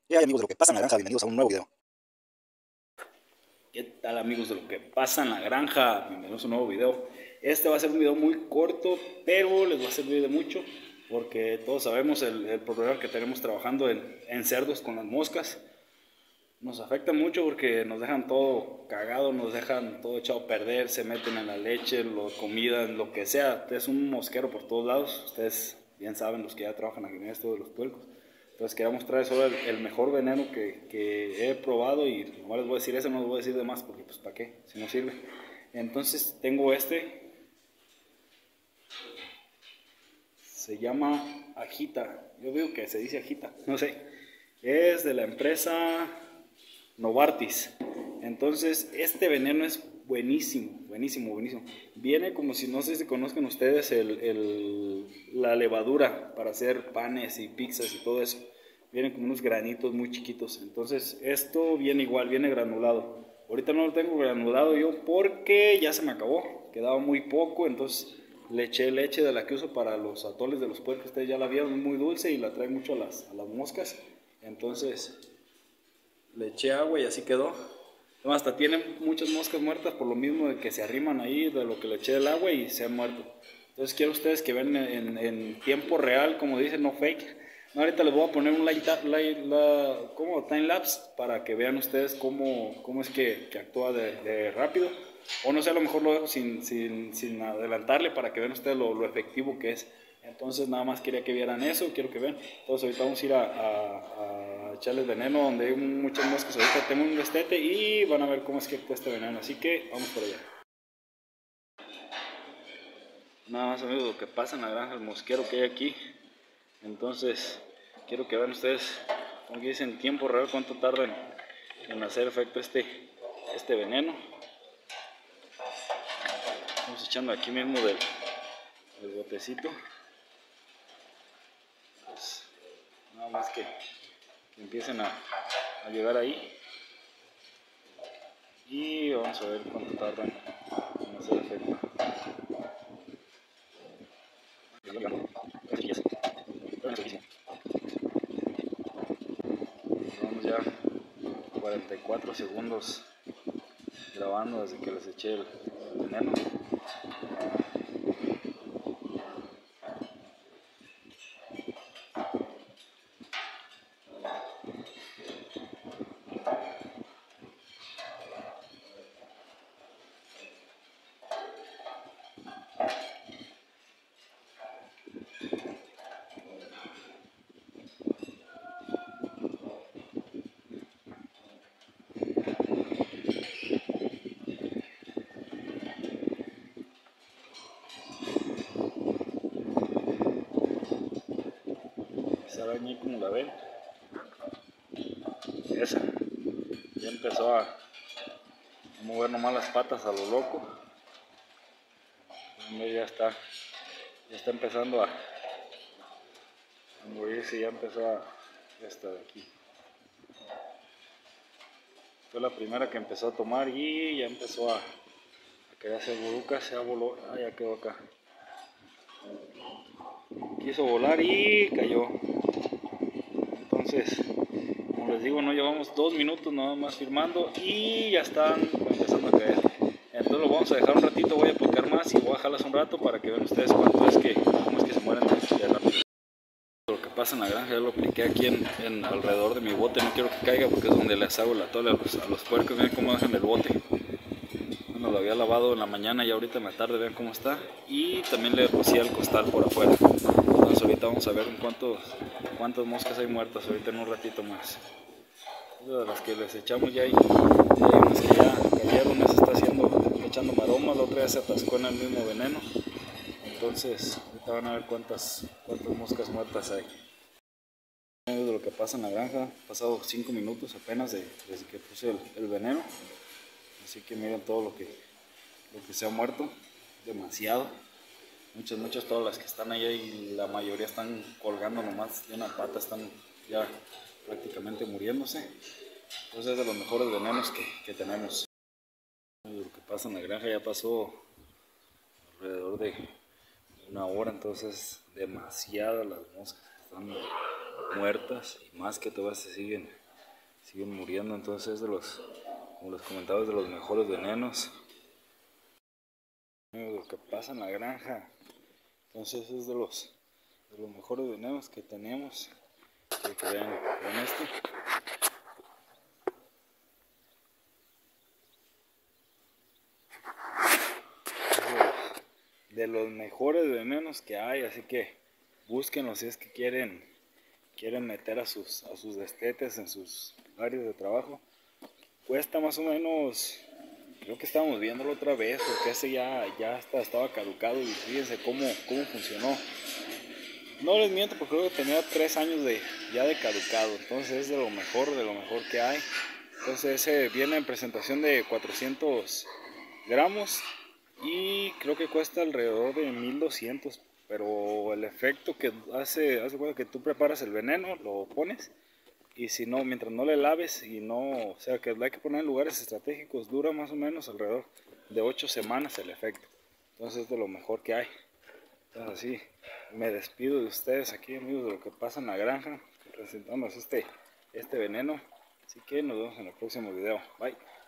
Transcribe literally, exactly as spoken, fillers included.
¿Qué hay, amigos de lo que pasa en la granja? Bienvenidos a un nuevo video. ¿Qué tal, amigos de lo que pasa en la granja? Bienvenidos a un nuevo video. Este va a ser un video muy corto, pero les va a servir de mucho porque todos sabemos el, el problema que tenemos trabajando en, en cerdos con las moscas. Nos afecta mucho porque nos dejan todo cagado, nos dejan todo echado a perder, se meten en la leche, la comida, en lo que sea. Es un mosquero por todos lados. Ustedes bien saben, los que ya trabajan aquí en esto de los puercos. Entonces quería mostrarles ahora el, el mejor veneno que, que he probado y no les voy a decir eso, no les voy a decir de más porque pues para qué, si no sirve. Entonces tengo este, se llama Agita, yo veo que se dice Agita, no sé. Es de la empresa Novartis. Entonces este veneno es buenísimo, buenísimo, buenísimo. Viene como si, no sé si conozcan ustedes el, el, la levadura para hacer panes y pizzas y todo eso. Vienen como unos granitos muy chiquitos. Entonces esto viene igual, viene granulado. Ahorita no lo tengo granulado yo porque ya se me acabó. Quedaba muy poco, entonces le eché leche de la que uso para los atoles de los puercos. Ustedes ya la vieron, muy dulce y la trae mucho a las, a las moscas. Entonces le eché agua y así quedó. Hasta tiene muchas moscas muertas por lo mismo de que se arriman ahí de lo que le eché el agua y se han muerto. Entonces quiero ustedes que vean en, en tiempo real, como dicen, no fake. No, ahorita les voy a poner un light, light, la, como time lapse para que vean ustedes cómo, cómo es que, que actúa de, de rápido. O no sé, a lo mejor lo dejo sin, sin, sin adelantarle para que vean ustedes lo, lo efectivo que es. Entonces nada más quería que vieran eso, quiero que vean. Entonces ahorita vamos a ir a, a, a echarles veneno donde hay muchas moscas. Ahorita tengo un destete y van a ver cómo es que actúa este veneno. Así que vamos por allá. Nada más, amigos, lo que pasa en la granja, el mosquero que hay aquí. Entonces quiero que vean ustedes, como que dicen, en tiempo real cuánto tarda en, en hacer efecto este, este veneno. Estamos echando aquí mismo del, del botecito. Pues, nada más que, que empiecen a, a llegar ahí. Y vamos a ver cuánto tardan en hacer efecto. Llevamos ya cuarenta y cuatro segundos grabando desde que les eché el, el veneno. Esa araña como la ven, esa ya empezó a mover nomás las patas a lo loco. Ya está, ya está empezando a, a morirse, ya empezó a esta de aquí. Fue la primera que empezó a tomar y ya empezó a, a querer hacer burucas, ya voló, ah, ya quedó acá. Quiso volar y cayó. Entonces, como les digo, no llevamos dos minutos nada más firmando y ya están empezando a caer. Entonces lo vamos a dejar un ratito, voy a aplicar más y voy a dejarlas un rato para que vean ustedes cuánto es que, cómo es que se mueren de rápido. Lo que pasa en la granja ya lo apliqué aquí en, en alrededor de mi bote, no quiero que caiga porque es donde les hago la tole a los, a los puercos. Miren cómo dejan el bote. Bueno, lo había lavado en la mañana y ahorita en la tarde vean cómo está. Y también le rocié el costal por afuera. Entonces ahorita vamos a ver en cuántos, cuántas moscas hay muertas ahorita en un ratito más. De las que les echamos ya hay, ya hay unas que ya cayeron, una se está haciendo, echando maroma, la otra ya se atascó en el mismo veneno. Entonces ahorita van a ver cuántas, cuántas moscas muertas hay. De lo que pasa en la granja, han pasado cinco minutos apenas de, desde que puse el, el veneno. Así que miren todo lo que, lo que se ha muerto, demasiado. Muchas, muchas, todas las que están ahí y la mayoría están colgando nomás de una pata, están ya prácticamente muriéndose. Entonces es de los mejores venenos que, que tenemos. Lo que pasa en la granja ya pasó alrededor de una hora, entonces demasiadas las moscas, están muertas y más que todas se siguen, siguen muriendo. Entonces es de los, como les comentaba, es de los mejores venenos. Lo que pasa en la granja. Entonces es de los, de los mejores venenos que tenemos. Que vean, vean este. De los mejores venenos que hay, así que búsquenlo si es que quieren quieren meter a sus a sus destetes en sus áreas de trabajo. Cuesta más o menos, creo que estábamos viéndolo otra vez, porque ese ya ya hasta estaba caducado y fíjense cómo cómo funcionó. No les miento, porque creo que tenía tres años de ya de caducado. Entonces es de lo mejor de lo mejor que hay. Entonces ese viene en presentación de cuatrocientos gramos y creo que cuesta alrededor de mil doscientos, pero el efecto que hace, hace cuenta que tú preparas el veneno, lo pones y si no, mientras no le laves y no, o sea que lo hay que poner en lugares estratégicos, dura más o menos alrededor de ocho semanas el efecto. Entonces es de lo mejor que hay. Entonces así, me despido de ustedes aquí, amigos, de lo que pasa en la granja, presentándonos este, este veneno. Así que nos vemos en el próximo video. Bye.